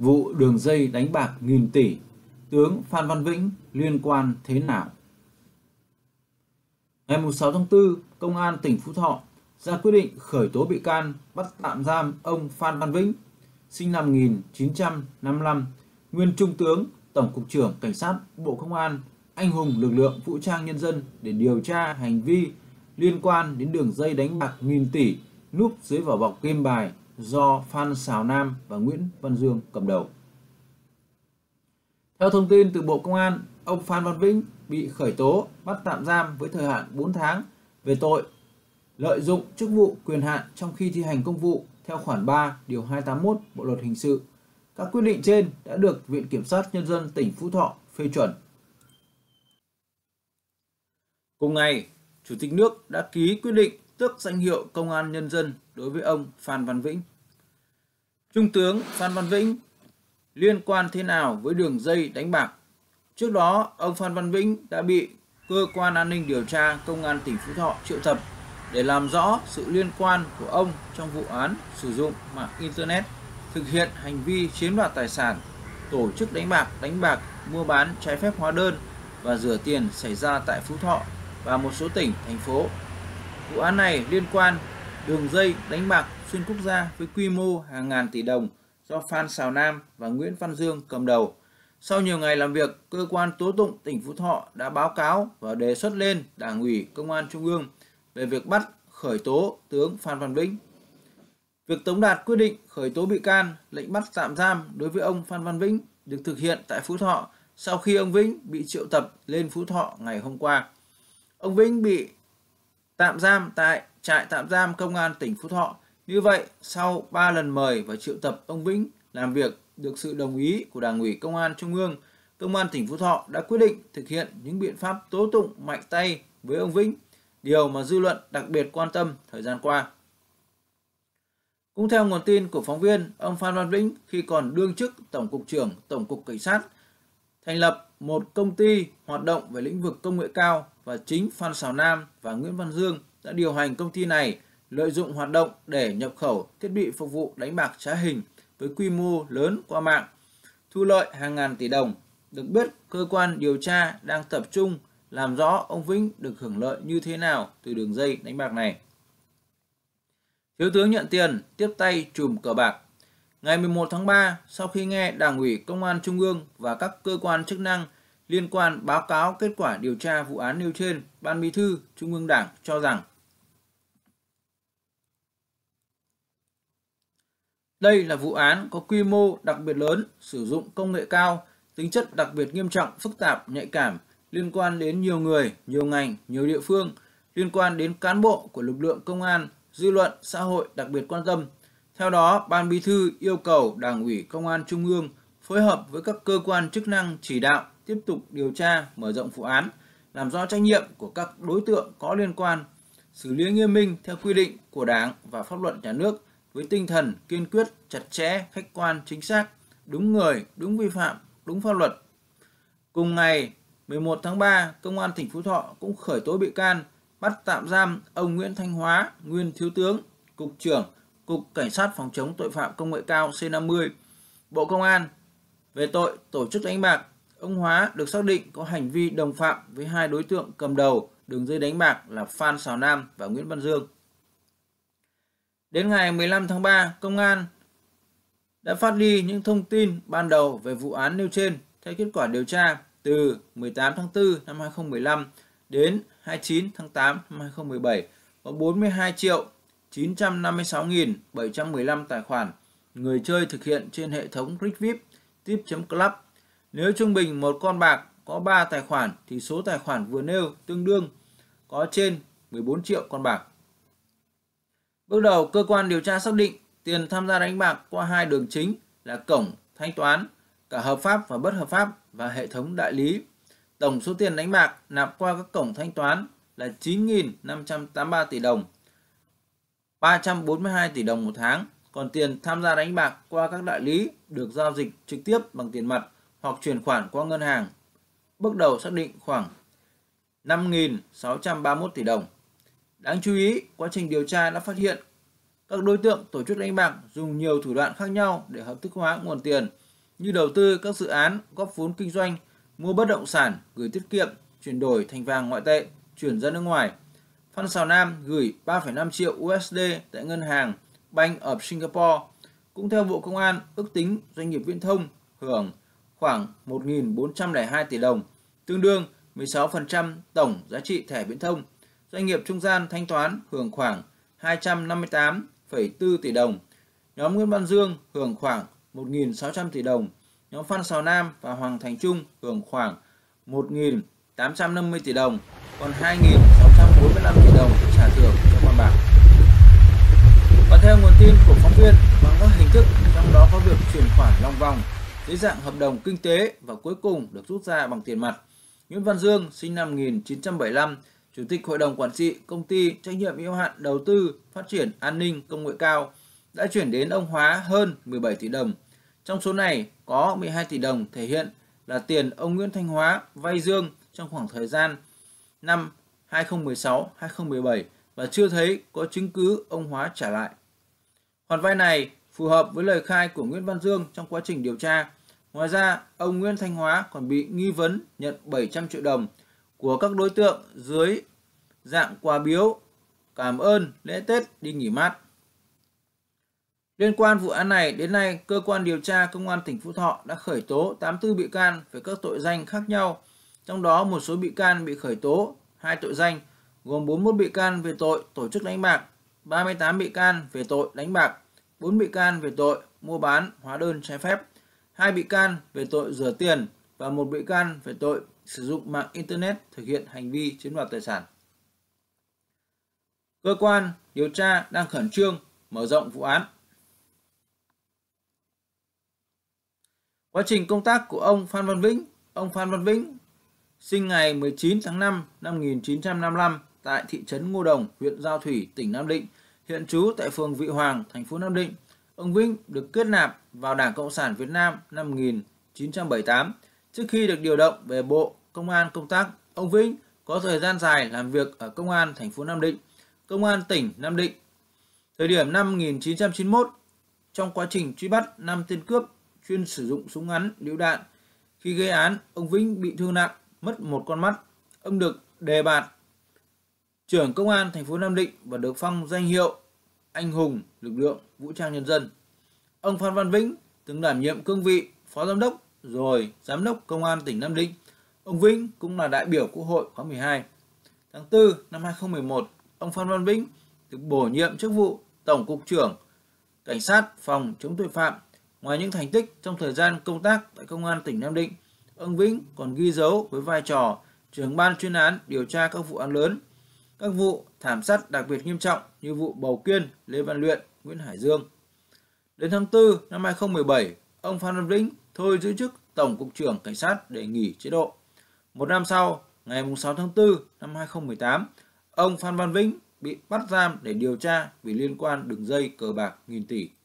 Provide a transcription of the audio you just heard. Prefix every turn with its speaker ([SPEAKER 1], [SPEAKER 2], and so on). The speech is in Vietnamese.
[SPEAKER 1] Vụ đường dây đánh bạc nghìn tỷ, tướng Phan Văn Vĩnh liên quan thế nào? Ngày 6 tháng 4, Công an tỉnh Phú Thọ ra quyết định khởi tố bị can, bắt tạm giam ông Phan Văn Vĩnh, sinh năm 1955, nguyên Trung tướng, Tổng cục trưởng Cảnh sát Bộ Công an, anh hùng lực lượng vũ trang nhân dân để điều tra hành vi liên quan đến đường dây đánh bạc nghìn tỷ núp dưới vỏ bọc game bài do Phan Xào Nam và Nguyễn Văn Dương cầm đầu. Theo thông tin từ Bộ Công an, ông Phan Văn Vĩnh bị khởi tố bắt tạm giam với thời hạn 4 tháng về tội lợi dụng chức vụ quyền hạn trong khi thi hành công vụ theo khoản 3 điều 281 Bộ luật hình sự. Các quyết định trên đã được Viện Kiểm sát Nhân dân tỉnh Phú Thọ phê chuẩn. Cùng ngày, Chủ tịch nước đã ký quyết định tước danh hiệu Công an Nhân dân đối với ông Phan Văn Vĩnh. Trung tướng Phan Văn Vĩnh liên quan thế nào với đường dây đánh bạc? Trước đó, ông Phan Văn Vĩnh đã bị Cơ quan An ninh Điều tra Công an tỉnh Phú Thọ triệu tập để làm rõ sự liên quan của ông trong vụ án sử dụng mạng Internet, thực hiện hành vi chiếm đoạt tài sản, tổ chức đánh bạc, mua bán trái phép hóa đơn và rửa tiền xảy ra tại Phú Thọ và một số tỉnh, thành phố. Vụ án này liên quan đường dây đánh bạc xuyên quốc gia với quy mô hàng ngàn tỷ đồng do Phan Xào Nam và Nguyễn Văn Dương cầm đầu. Sau nhiều ngày làm việc, cơ quan tố tụng tỉnh Phú Thọ đã báo cáo và đề xuất lên Đảng ủy Công an Trung ương về việc bắt khởi tố tướng Phan Văn Vĩnh. Việc tống đạt quyết định khởi tố bị can, lệnh bắt tạm giam đối với ông Phan Văn Vĩnh được thực hiện tại Phú Thọ sau khi ông Vĩnh bị triệu tập lên Phú Thọ ngày hôm qua. Ông Vĩnh bị tạm giam tại trại tạm giam Công an tỉnh Phú Thọ. Như vậy, sau 3 lần mời và triệu tập ông Vĩnh làm việc được sự đồng ý của Đảng ủy Công an Trung ương, Công an tỉnh Phú Thọ đã quyết định thực hiện những biện pháp tố tụng mạnh tay với ông Vĩnh, điều mà dư luận đặc biệt quan tâm thời gian qua. Cũng theo nguồn tin của phóng viên, ông Phan Văn Vĩnh khi còn đương chức Tổng cục trưởng Tổng cục Cảnh sát thành lập một công ty hoạt động về lĩnh vực công nghệ cao và chính Phan Xào Nam và Nguyễn Văn Dương đã điều hành công ty này lợi dụng hoạt động để nhập khẩu thiết bị phục vụ đánh bạc trá hình với quy mô lớn qua mạng, thu lợi hàng ngàn tỷ đồng. Được biết, cơ quan điều tra đang tập trung làm rõ ông Vĩnh được hưởng lợi như thế nào từ đường dây đánh bạc này. Thiếu tướng nhận tiền, tiếp tay trùm cờ bạc. Ngày 11 tháng 3, sau khi nghe Đảng ủy Công an Trung ương và các cơ quan chức năng liên quan báo cáo kết quả điều tra vụ án nêu trên, Ban Bí thư Trung ương Đảng cho rằng đây là vụ án có quy mô đặc biệt lớn, sử dụng công nghệ cao, tính chất đặc biệt nghiêm trọng, phức tạp, nhạy cảm, liên quan đến nhiều người, nhiều ngành, nhiều địa phương, liên quan đến cán bộ của lực lượng công an, dư luận, xã hội đặc biệt quan tâm. Theo đó, Ban Bí thư yêu cầu Đảng ủy Công an Trung ương phối hợp với các cơ quan chức năng chỉ đạo tiếp tục điều tra, mở rộng vụ án, làm rõ trách nhiệm của các đối tượng có liên quan, xử lý nghiêm minh theo quy định của Đảng và pháp luật nhà nước với tinh thần kiên quyết, chặt chẽ, khách quan, chính xác, đúng người, đúng vi phạm, đúng pháp luật. Cùng ngày 11 tháng 3, Công an tỉnh Phú Thọ cũng khởi tố bị can, bắt tạm giam ông Nguyễn Thanh Hóa, nguyên Thiếu tướng, Cục trưởng Cục Cảnh sát phòng chống tội phạm công nghệ cao C50, Bộ Công an về tội tổ chức đánh bạc. Ông Hóa được xác định có hành vi đồng phạm với hai đối tượng cầm đầu đường dây đánh bạc là Phan Xào Nam và Nguyễn Văn Dương. Đến ngày 15 tháng 3, Công an đã phát đi những thông tin ban đầu về vụ án nêu trên. Theo kết quả điều tra, từ 18 tháng 4 năm 2015 đến 29 tháng 8 năm 2017, có 42.956.715 tài khoản người chơi thực hiện trên hệ thống Rigvip, Tip.club. Nếu trung bình một con bạc có 3 tài khoản thì số tài khoản vừa nêu tương đương có trên 14 triệu con bạc. Bước đầu, cơ quan điều tra xác định tiền tham gia đánh bạc qua hai đường chính là cổng thanh toán, cả hợp pháp và bất hợp pháp và hệ thống đại lý. Tổng số tiền đánh bạc nạp qua các cổng thanh toán là 9.583 tỷ đồng, 342 tỷ đồng một tháng. Còn tiền tham gia đánh bạc qua các đại lý được giao dịch trực tiếp bằng tiền mặt hoặc chuyển khoản qua ngân hàng. Bước đầu xác định khoảng 5.631 tỷ đồng. Đáng chú ý, quá trình điều tra đã phát hiện các đối tượng tổ chức đánh bạc dùng nhiều thủ đoạn khác nhau để hợp thức hóa nguồn tiền. như đầu tư các dự án, góp vốn kinh doanh, mua bất động sản, gửi tiết kiệm, chuyển đổi thành vàng ngoại tệ, chuyển ra nước ngoài. Phan Xào Nam gửi 3,5 triệu USD tại ngân hàng Bank of Singapore. Cũng theo Bộ Công an, ước tính doanh nghiệp viễn thông hưởng khoảng 1.402 tỷ đồng, tương đương 16% tổng giá trị thẻ viễn thông. Doanh nghiệp trung gian thanh toán hưởng khoảng 258,4 tỷ đồng. Nhóm Nguyễn Văn Dương hưởng khoảng 1.600 tỷ đồng. Nhóm Phan Xào Nam và Hoàng Thành Trung hưởng khoảng 1.850 tỷ đồng, còn 2.645 tỷ đồng trả thưởng cho con bạc. Và theo nguồn tin của phóng viên, bằng các hình thức, trong đó có việc chuyển khoản lòng vòng dưới dạng hợp đồng kinh tế và cuối cùng được rút ra bằng tiền mặt. Nguyễn Văn Dương, sinh năm 1975, Chủ tịch Hội đồng Quản trị Công ty Trách nhiệm hữu hạn Đầu tư Phát triển An ninh Công nghệ cao, đã chuyển đến ông Hóa hơn 17 tỷ đồng. Trong số này có 12 tỷ đồng thể hiện là tiền ông Nguyễn Thanh Hóa vay Dương trong khoảng thời gian năm 2016-2017 và chưa thấy có chứng cứ ông Hóa trả lại. Khoản vay này phù hợp với lời khai của Nguyễn Văn Dương trong quá trình điều tra. Ngoài ra, ông Nguyễn Thanh Hóa còn bị nghi vấn nhận 700 triệu đồng của các đối tượng dưới dạng quà biếu cảm ơn lễ Tết đi nghỉ mát. Liên quan vụ án này, đến nay, cơ quan điều tra Công an tỉnh Phú Thọ đã khởi tố 84 bị can về các tội danh khác nhau. Trong đó, một số bị can bị khởi tố 2 tội danh, gồm 41 bị can về tội tổ chức đánh bạc, 38 bị can về tội đánh bạc, 4 bị can về tội mua bán hóa đơn trái phép, 2 bị can về tội rửa tiền và 1 bị can về tội sử dụng mạng Internet thực hiện hành vi chiếm đoạt tài sản. Cơ quan điều tra đang khẩn trương mở rộng vụ án. Quá trình công tác của ông Phan Văn Vĩnh sinh ngày 19 tháng 5 năm 1955 tại thị trấn Ngô Đồng, huyện Giao Thủy, tỉnh Nam Định, hiện trú tại phường Vị Hoàng, thành phố Nam Định. Ông Vĩnh được kết nạp vào Đảng Cộng sản Việt Nam năm 1978. Trước khi được điều động về Bộ Công an công tác, ông Vĩnh có thời gian dài làm việc ở Công an thành phố Nam Định, Công an tỉnh Nam Định. Thời điểm năm 1991, trong quá trình truy bắt 5 tên cướp chuyên sử dụng súng ngắn lựu đạn, khi gây án, ông Vĩnh bị thương nặng, mất một con mắt. Ông được đề bạt trưởng Công an thành phố Nam Định và được phong danh hiệu Anh hùng lực lượng vũ trang nhân dân. Ông Phan Văn Vĩnh từng đảm nhiệm cương vị Phó Giám đốc rồi Giám đốc Công an tỉnh Nam Định. Ông Vĩnh cũng là đại biểu Quốc hội khóa 12. Tháng 4 năm 2011, ông Phan Văn Vĩnh được bổ nhiệm chức vụ Tổng cục trưởng Cảnh sát phòng chống tội phạm. Ngoài những thành tích trong thời gian công tác tại Công an tỉnh Nam Định, ông Vĩnh còn ghi dấu với vai trò trưởng ban chuyên án điều tra các vụ án lớn, các vụ thảm sát đặc biệt nghiêm trọng như vụ Bầu Kiên, Lê Văn Luyện, Nguyễn Hải Dương. Đến tháng 4 năm 2017, ông Phan Văn Vĩnh thôi giữ chức Tổng cục trưởng Cảnh sát để nghỉ chế độ. Một năm sau, ngày 6 tháng 4 năm 2018, ông Phan Văn Vĩnh bị bắt giam để điều tra vì liên quan đường dây cờ bạc nghìn tỷ.